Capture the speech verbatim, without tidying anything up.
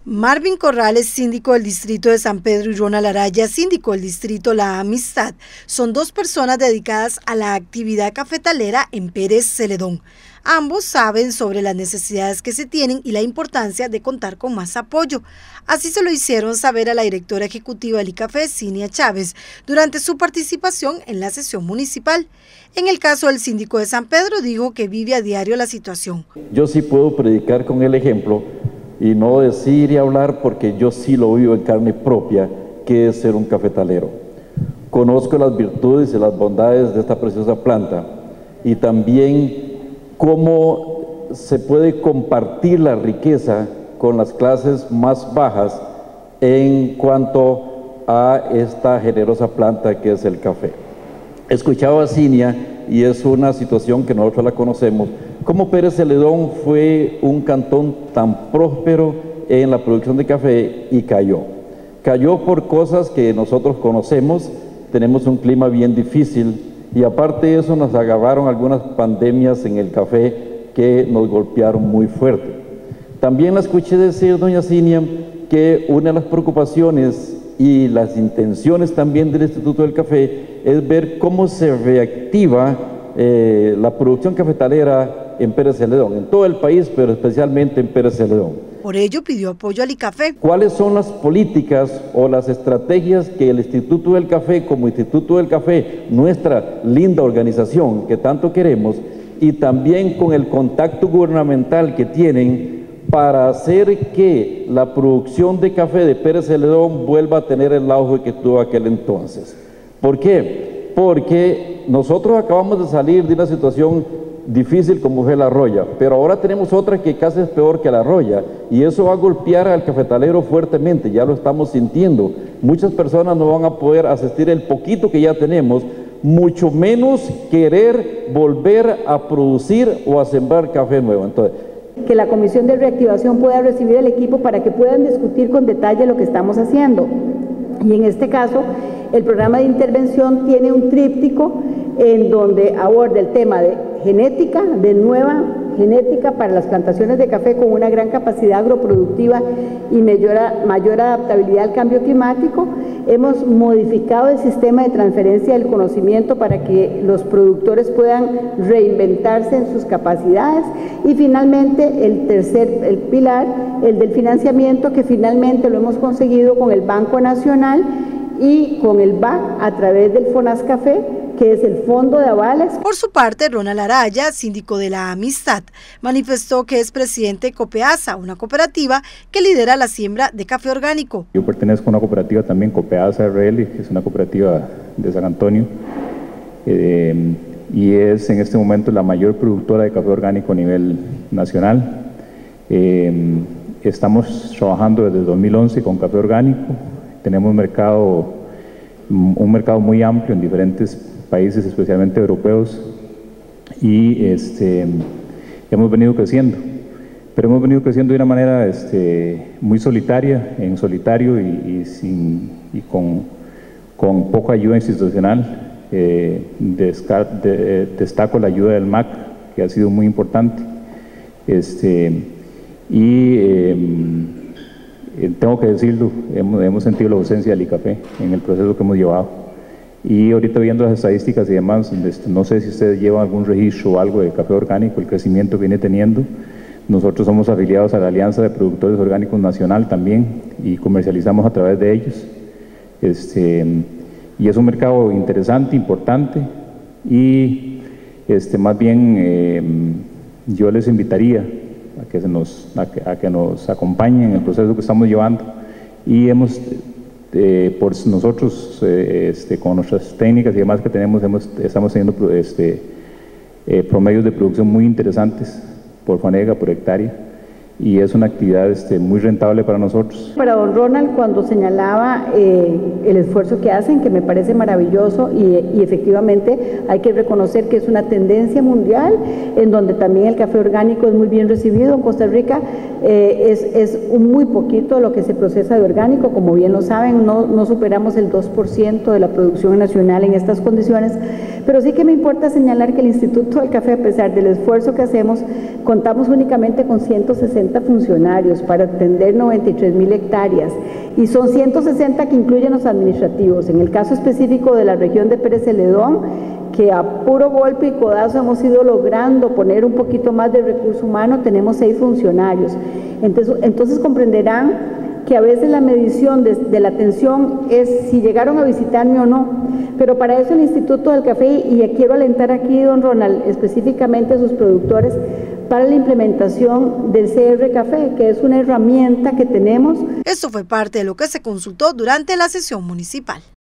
Marvin Corrales, síndico del distrito de San Pedro, y Ronald Araya, síndico del distrito La Amistad, son dos personas dedicadas a la actividad cafetalera en Pérez Celedón. Ambos saben sobre las necesidades que se tienen y la importancia de contar con más apoyo. Así se lo hicieron saber a la directora ejecutiva del ICAFE, Cinia Chávez, durante su participación en la sesión municipal. En el caso del síndico de San Pedro, dijo que vive a diario la situación. Yo sí puedo predicar con el ejemplo y no decir y hablar porque yo sí lo vivo en carne propia, que es ser un cafetalero. Conozco las virtudes y las bondades de esta preciosa planta y también cómo se puede compartir la riqueza con las clases más bajas en cuanto a esta generosa planta que es el café. Escuchaba a Cinia y es una situación que nosotros la conocemos. Como Pérez Celedón fue un cantón tan próspero en la producción de café y cayó. Cayó por cosas que nosotros conocemos, tenemos un clima bien difícil y aparte de eso nos agarraron algunas pandemias en el café que nos golpearon muy fuerte. También la escuché decir, doña Cinia, que una de las preocupaciones y las intenciones también del Instituto del Café es ver cómo se reactiva eh, la producción cafetalera en Pérez Celedón, en todo el país, pero especialmente en Pérez Celedón. Por ello pidió apoyo al ICAFE. ¿Cuáles son las políticas o las estrategias que el Instituto del Café, como Instituto del Café, nuestra linda organización que tanto queremos, y también con el contacto gubernamental que tienen para hacer que la producción de café de Pérez Celedón vuelva a tener el auge que tuvo aquel entonces? ¿Por qué? Porque nosotros acabamos de salir de una situación difícil como fue la Roya, pero ahora tenemos otra que casi es peor que la Roya y eso va a golpear al cafetalero fuertemente, ya lo estamos sintiendo. Muchas personas no van a poder asistir el poquito que ya tenemos, mucho menos querer volver a producir o a sembrar café nuevo. Entonces, que la Comisión de Reactivación pueda recibir el equipo para que puedan discutir con detalle lo que estamos haciendo. Y en este caso, el programa de intervención tiene un tríptico en donde aborda el tema de genética, de nueva genética para las plantaciones de café con una gran capacidad agroproductiva y mayor, mayor adaptabilidad al cambio climático. Hemos modificado el sistema de transferencia del conocimiento para que los productores puedan reinventarse en sus capacidades y finalmente el tercer el pilar, el del financiamiento, que finalmente lo hemos conseguido con el Banco Nacional y con el B A C a través del FONASCAFE, que es el Fondo de Avales. Por su parte, Ronald Araya, síndico de La Amistad, manifestó que es presidente de Copeasa, una cooperativa que lidera la siembra de café orgánico. Yo pertenezco a una cooperativa también, Copeasa R L, que es una cooperativa de San Antonio, eh, y es en este momento la mayor productora de café orgánico a nivel nacional. Eh, estamos trabajando desde el dos mil once con café orgánico, tenemos mercado, un mercado muy amplio en diferentes países, especialmente europeos, y este, hemos venido creciendo, pero hemos venido creciendo de una manera este, muy solitaria, en solitario y, y, sin, y con, con poca ayuda institucional. Eh, descar, de, destaco la ayuda del M A C, que ha sido muy importante, este, y eh, tengo que decirlo, hemos, hemos sentido la ausencia del ICAFE en el proceso que hemos llevado. Y ahorita viendo las estadísticas y demás, no sé si ustedes llevan algún registro o algo de café orgánico, el crecimiento que viene teniendo. Nosotros somos afiliados a la Alianza de Productores Orgánicos Nacional también y comercializamos a través de ellos. Este, y es un mercado interesante, importante y este, más bien eh, yo les invitaría a que, se nos, a, que, a que nos acompañen en el proceso que estamos llevando y hemos, eh, por nosotros, eh, este, con nuestras técnicas y demás que tenemos, hemos, estamos teniendo este, eh, promedios de producción muy interesantes por fanega, por hectárea, y es una actividad este, muy rentable para nosotros. Para don Ronald, cuando señalaba eh, el esfuerzo que hacen, que me parece maravilloso y, y efectivamente hay que reconocer que es una tendencia mundial en donde también el café orgánico es muy bien recibido. En Costa Rica eh, es, es un muy poquito lo que se procesa de orgánico, como bien lo saben, no, no superamos el dos por ciento de la producción nacional en estas condiciones, pero sí que me importa señalar que el Instituto del Café, a pesar del esfuerzo que hacemos, contamos únicamente con ciento sesenta sesenta funcionarios para atender noventa y tres mil hectáreas y son ciento sesenta que incluyen los administrativos. En el caso específico de la región de Pérez Celedón, que a puro golpe y codazo hemos ido logrando poner un poquito más de recurso humano, tenemos seis funcionarios. Entonces, entonces comprenderán que a veces la medición de, de la atención es si llegaron a visitarme o no, pero para eso el Instituto del Café, y quiero alentar aquí, don Ronald, específicamente a sus productores, para la implementación del C R Café, que es una herramienta que tenemos. Esto fue parte de lo que se consultó durante la sesión municipal.